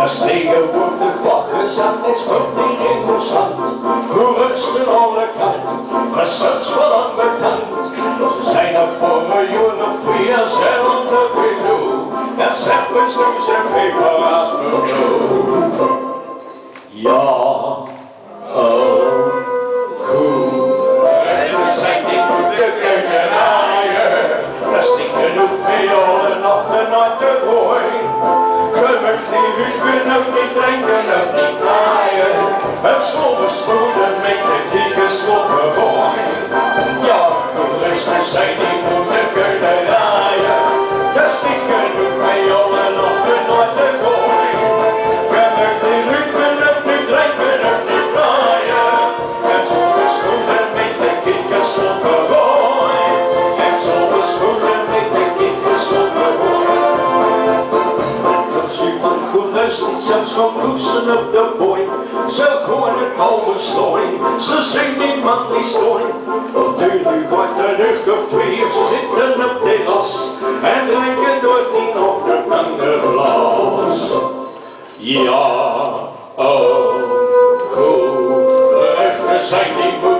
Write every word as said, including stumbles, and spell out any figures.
Was tegenwoordig wakker zat met schoft in de zand. Hoe rustig alle kant, was soms wel aan de tand. Ze zijn nog voor een miljoen of twee en zelfde veel. En zelfs doen ze veel als mevrouw. Ja, oh, goed. We zijn niet moeilijk kunnen naaien. Dat is niet genoeg bij alle nachten naar de gooi. Gelukkig niet ruiken of niet drinken of niet vlaaien. Het sloven spoeden met de dikke sloppen gooi. Ja, gelukkig zijn niet moeilijk kunnen naaien. Dat is niet genoeg bij alle nachten naar de gooi. Gelukkig niet ruiken of niet drinken of niet vlaaien. Het sloven spoeden met de dikke sloppen gooi. Het sloven spoeden met de dikke sloppen gooi. Zelfs van koetsen op de booi, zo gewoon het oude story, ze zien niemand die story. Of duurt u wat de lucht of twee, of ze zitten op de las en drinken door tien op de lange glas. Ja, oh, goed, echter zijn die